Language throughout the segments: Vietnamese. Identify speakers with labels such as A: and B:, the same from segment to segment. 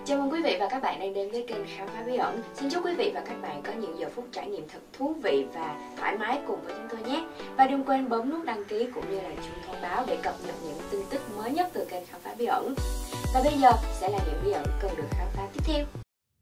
A: Chào mừng quý vị và các bạn đang đến với kênh Khám phá bí ẩn. Xin chúc quý vị và các bạn có những giờ phút trải nghiệm thật thú vị và thoải mái cùng với chúng tôi nhé. Và đừng quên bấm nút đăng ký cũng như là chuông thông báo để cập nhật những tin tức mới nhất từ kênh Khám phá bí ẩn. Và bây giờ sẽ là những bí ẩn cần được khám phá tiếp theo.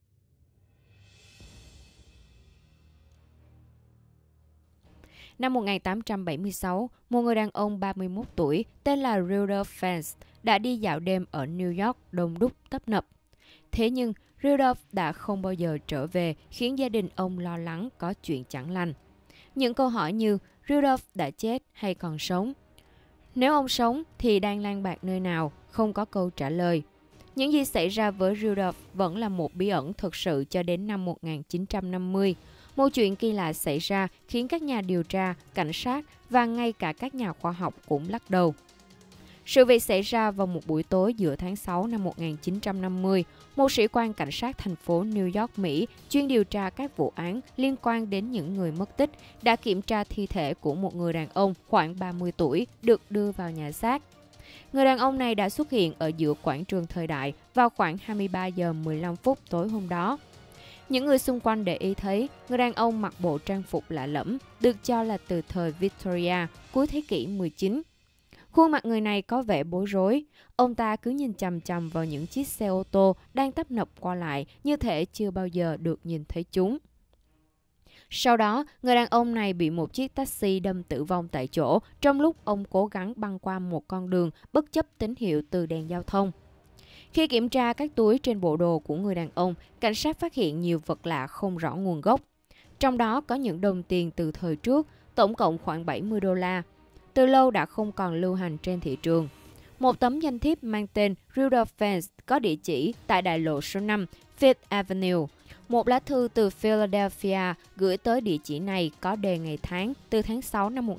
B: Năm 1876, một người đàn ông 31 tuổi tên là Rudolph Fentz đã đi dạo đêm ở New York đông đúc tấp nập. Thế nhưng, Rudolph đã không bao giờ trở về, khiến gia đình ông lo lắng có chuyện chẳng lành. Những câu hỏi như Rudolph đã chết hay còn sống? Nếu ông sống thì đang lang bạc nơi nào? Không có câu trả lời. Những gì xảy ra với Rudolph vẫn là một bí ẩn thực sự cho đến năm 1950. Một chuyện kỳ lạ xảy ra khiến các nhà điều tra, cảnh sát và ngay cả các nhà khoa học cũng lắc đầu. Sự việc xảy ra vào một buổi tối giữa tháng 6 năm 1950. Một sĩ quan cảnh sát thành phố New York, Mỹ, chuyên điều tra các vụ án liên quan đến những người mất tích, đã kiểm tra thi thể của một người đàn ông khoảng 30 tuổi được đưa vào nhà xác. Người đàn ông này đã xuất hiện ở giữa quảng trường Thời Đại vào khoảng 23 giờ 15 phút tối hôm đó. Những người xung quanh để ý thấy người đàn ông mặc bộ trang phục lạ lẫm, được cho là từ thời Victoria, cuối thế kỷ 19. Khuôn mặt người này có vẻ bối rối. Ông ta cứ nhìn chằm chằm vào những chiếc xe ô tô đang tấp nập qua lại, như thể chưa bao giờ được nhìn thấy chúng. Sau đó, người đàn ông này bị một chiếc taxi đâm tử vong tại chỗ trong lúc ông cố gắng băng qua một con đường bất chấp tín hiệu từ đèn giao thông. Khi kiểm tra các túi trên bộ đồ của người đàn ông, cảnh sát phát hiện nhiều vật lạ không rõ nguồn gốc. Trong đó có những đồng tiền từ thời trước, tổng cộng khoảng 70 đô la. Từ lâu đã không còn lưu hành trên thị trường. Một tấm danh thiếp mang tên Rudolph Fentz có địa chỉ tại đại lộ số 5, Fifth Avenue. Một lá thư từ Philadelphia gửi tới địa chỉ này có đề ngày tháng từ tháng 6 năm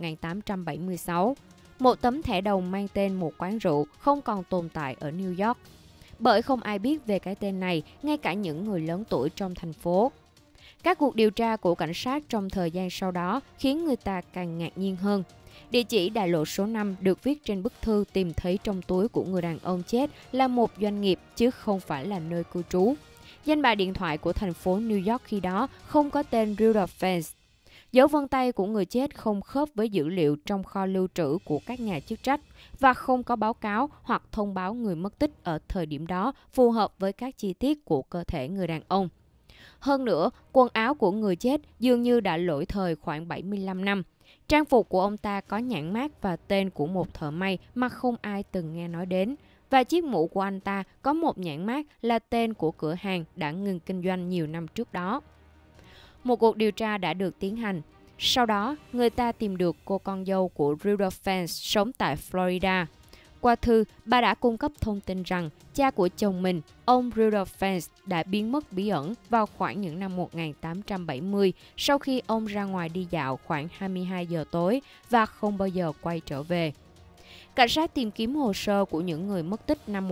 B: 1876. Một tấm thẻ đồng mang tên một quán rượu không còn tồn tại ở New York. Bởi không ai biết về cái tên này, ngay cả những người lớn tuổi trong thành phố. Các cuộc điều tra của cảnh sát trong thời gian sau đó khiến người ta càng ngạc nhiên hơn. Địa chỉ đại lộ số 5 được viết trên bức thư tìm thấy trong túi của người đàn ông chết là một doanh nghiệp chứ không phải là nơi cư trú. Danh bạ điện thoại của thành phố New York khi đó không có tên Rudolph Fentz. Dấu vân tay của người chết không khớp với dữ liệu trong kho lưu trữ của các nhà chức trách và không có báo cáo hoặc thông báo người mất tích ở thời điểm đó phù hợp với các chi tiết của cơ thể người đàn ông. Hơn nữa, quần áo của người chết dường như đã lỗi thời khoảng 75 năm. Trang phục của ông ta có nhãn mác và tên của một thợ may mà không ai từng nghe nói đến. Và chiếc mũ của anh ta có một nhãn mác là tên của cửa hàng đã ngừng kinh doanh nhiều năm trước đó. Một cuộc điều tra đã được tiến hành. Sau đó, người ta tìm được cô con dâu của Rudolph Fentz sống tại Florida. Qua thư, bà đã cung cấp thông tin rằng cha của chồng mình, ông Rudolph Fentz, đã biến mất bí ẩn vào khoảng những năm 1870 sau khi ông ra ngoài đi dạo khoảng 22 giờ tối và không bao giờ quay trở về. Cảnh sát tìm kiếm hồ sơ của những người mất tích năm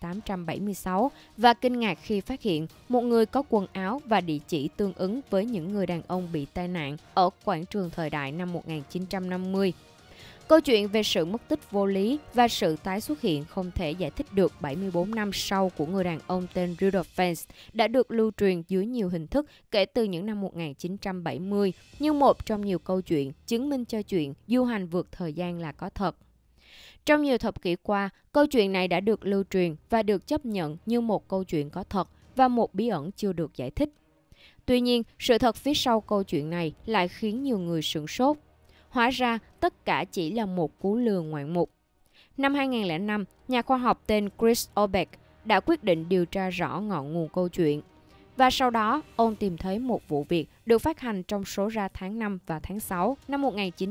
B: 1876 và kinh ngạc khi phát hiện một người có quần áo và địa chỉ tương ứng với những người đàn ông bị tai nạn ở quảng trường Thời Đại năm 1950. Câu chuyện về sự mất tích vô lý và sự tái xuất hiện không thể giải thích được 74 năm sau của người đàn ông tên Rudolph Fentz đã được lưu truyền dưới nhiều hình thức kể từ những năm 1970 như một trong nhiều câu chuyện chứng minh cho chuyện du hành vượt thời gian là có thật. Trong nhiều thập kỷ qua, câu chuyện này đã được lưu truyền và được chấp nhận như một câu chuyện có thật và một bí ẩn chưa được giải thích. Tuy nhiên, sự thật phía sau câu chuyện này lại khiến nhiều người sửng sốt. Hóa ra, tất cả chỉ là một cú lừa ngoạn mục. Năm 2005, nhà khoa học tên Chris Obeck đã quyết định điều tra rõ ngọn nguồn câu chuyện. Và sau đó, ông tìm thấy một vụ việc được phát hành trong số ra tháng 5 và tháng 6 năm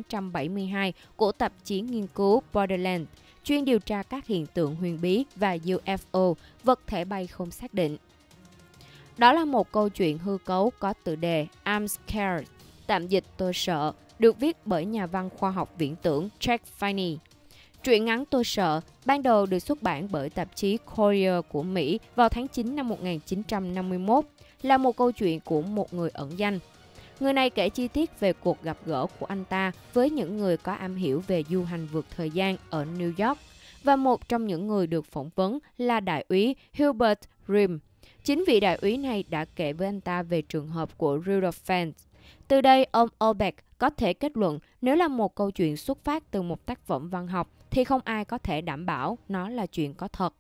B: 1972 của tạp chí nghiên cứu Borderland, chuyên điều tra các hiện tượng huyền bí và UFO, vật thể bay không xác định. Đó là một câu chuyện hư cấu có tựa đề I'm Scared, tạm dịch tôi sợ, được viết bởi nhà văn khoa học viễn tưởng Jack Finney. Truyện ngắn Tôi sợ ban đầu được xuất bản bởi tạp chí Courier của Mỹ vào tháng 9 năm 1951, là một câu chuyện của một người ẩn danh. Người này kể chi tiết về cuộc gặp gỡ của anh ta với những người có am hiểu về du hành vượt thời gian ở New York, và một trong những người được phỏng vấn là đại úy Hubert Rimm, Chính vị đại úy này đã kể với anh ta về trường hợp của Rudolf Fans. Từ đây, ông Ulbeck có thể kết luận nếu là một câu chuyện xuất phát từ một tác phẩm văn học thì không ai có thể đảm bảo nó là chuyện có thật.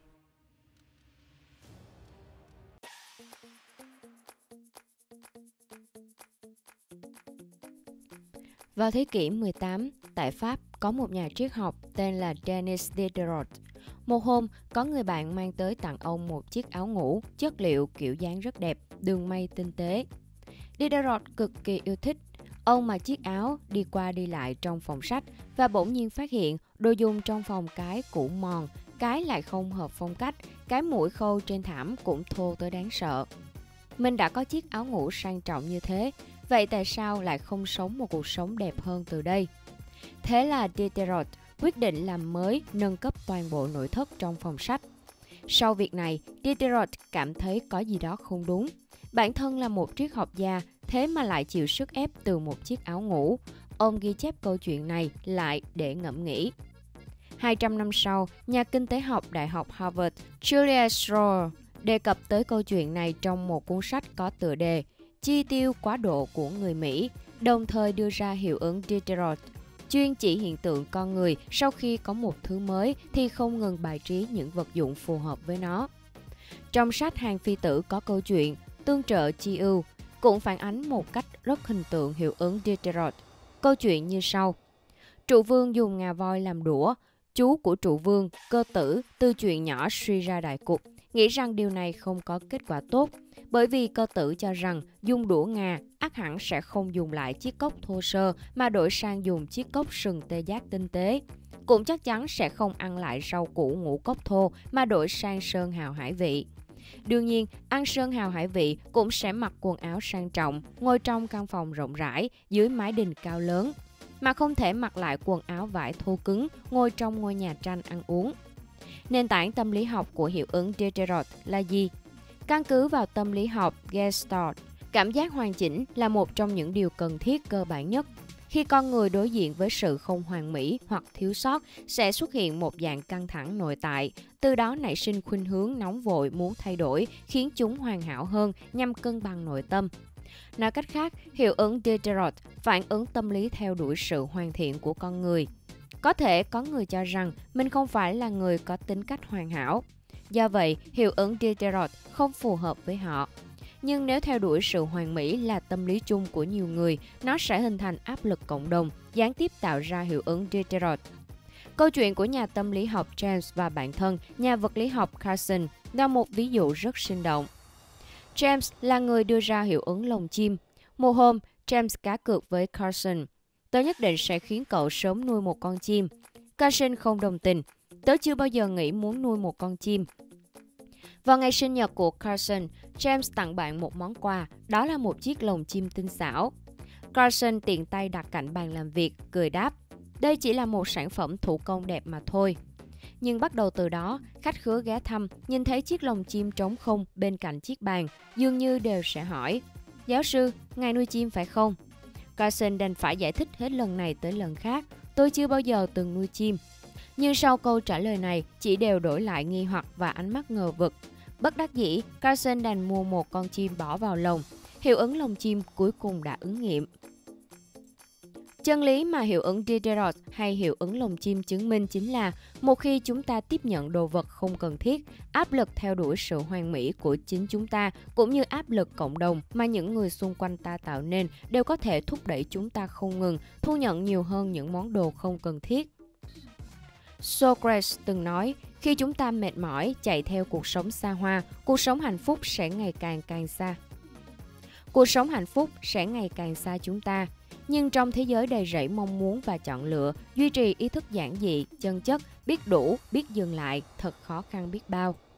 B: Vào thế kỷ 18, tại Pháp có một nhà triết học tên là Denis Diderot. Một hôm, có người bạn mang tới tặng ông một chiếc áo ngủ, chất liệu kiểu dáng rất đẹp, đường may tinh tế. Diderot cực kỳ yêu thích. Ông mặc chiếc áo đi qua đi lại trong phòng sách và bỗng nhiên phát hiện đồ dùng trong phòng cái cũ mòn, cái lại không hợp phong cách, cái mũi khâu trên thảm cũng thô tới đáng sợ. Mình đã có chiếc áo ngủ sang trọng như thế, vậy tại sao lại không sống một cuộc sống đẹp hơn từ đây? Thế là Diderot quyết định làm mới, nâng cấp toàn bộ nội thất trong phòng sách. Sau việc này, Diderot cảm thấy có gì đó không đúng. Bản thân là một triết học gia, thế mà lại chịu sức ép từ một chiếc áo ngủ. Ông ghi chép câu chuyện này lại để ngẫm nghĩ. 200 năm sau, nhà kinh tế học Đại học Harvard Julius Schroer đề cập tới câu chuyện này trong một cuốn sách có tựa đề Chi tiêu quá độ của người Mỹ, đồng thời đưa ra hiệu ứng Diderot, chuyên chỉ hiện tượng con người sau khi có một thứ mới thì không ngừng bài trí những vật dụng phù hợp với nó. Trong sách Hàng phi tử có câu chuyện Tương trợ chi ưu, cũng phản ánh một cách rất hình tượng hiệu ứng Diderot. Câu chuyện như sau. Trụ vương dùng ngà voi làm đũa. Chú của trụ vương, Cơ Tử, từ chuyện nhỏ suy ra đại cục, nghĩ rằng điều này không có kết quả tốt, bởi vì Cơ Tử cho rằng dùng đũa ngà ắt hẳn sẽ không dùng lại chiếc cốc thô sơ mà đổi sang dùng chiếc cốc sừng tê giác tinh tế. Cũng chắc chắn sẽ không ăn lại rau củ ngũ cốc thô mà đổi sang sơn hào hải vị. Đương nhiên, ăn sơn hào hải vị cũng sẽ mặc quần áo sang trọng, ngồi trong căn phòng rộng rãi, dưới mái đình cao lớn, mà không thể mặc lại quần áo vải thô cứng, ngồi trong ngôi nhà tranh ăn uống. Nền tảng tâm lý học của hiệu ứng Diderot là gì? Căn cứ vào tâm lý học Gestalt, cảm giác hoàn chỉnh là một trong những điều cần thiết cơ bản nhất. Khi con người đối diện với sự không hoàn mỹ hoặc thiếu sót, sẽ xuất hiện một dạng căng thẳng nội tại, từ đó nảy sinh khuynh hướng nóng vội muốn thay đổi, khiến chúng hoàn hảo hơn nhằm cân bằng nội tâm. Nói cách khác, hiệu ứng Diderot phản ứng tâm lý theo đuổi sự hoàn thiện của con người. Có thể có người cho rằng mình không phải là người có tính cách hoàn hảo. Do vậy, hiệu ứng Diderot không phù hợp với họ. Nhưng nếu theo đuổi sự hoàn mỹ là tâm lý chung của nhiều người, nó sẽ hình thành áp lực cộng đồng, gián tiếp tạo ra hiệu ứng Diderot. Câu chuyện của nhà tâm lý học James và bạn thân, nhà vật lý học Carson, là một ví dụ rất sinh động. James là người đưa ra hiệu ứng lồng chim. Một hôm, James cá cược với Carson. Tớ nhất định sẽ khiến cậu sớm nuôi một con chim. Carson không đồng tình. Tớ chưa bao giờ nghĩ muốn nuôi một con chim. Vào ngày sinh nhật của Carson, James tặng bạn một món quà, đó là một chiếc lồng chim tinh xảo. Carson tiện tay đặt cạnh bàn làm việc, cười đáp, đây chỉ là một sản phẩm thủ công đẹp mà thôi. Nhưng bắt đầu từ đó, khách khứa ghé thăm, nhìn thấy chiếc lồng chim trống không bên cạnh chiếc bàn, dường như đều sẽ hỏi, giáo sư, ngài nuôi chim phải không? Carson đành phải giải thích hết lần này tới lần khác, tôi chưa bao giờ từng nuôi chim. Nhưng sau câu trả lời này, chỉ đều đổi lại nghi hoặc và ánh mắt ngờ vực. Bất đắc dĩ, Carson đành mua một con chim bỏ vào lồng. Hiệu ứng lồng chim cuối cùng đã ứng nghiệm. Chân lý mà hiệu ứng Diderot hay hiệu ứng lồng chim chứng minh chính là một khi chúng ta tiếp nhận đồ vật không cần thiết, áp lực theo đuổi sự hoàn mỹ của chính chúng ta cũng như áp lực cộng đồng mà những người xung quanh ta tạo nên đều có thể thúc đẩy chúng ta không ngừng thu nhận nhiều hơn những món đồ không cần thiết. Socrates từng nói, khi chúng ta mệt mỏi chạy theo cuộc sống xa hoa, cuộc sống hạnh phúc sẽ ngày càng xa. Cuộc sống hạnh phúc sẽ ngày càng xa chúng ta. Nhưng trong thế giới đầy rẫy mong muốn và chọn lựa, duy trì ý thức giản dị, chân chất, biết đủ, biết dừng lại, thật khó khăn biết bao.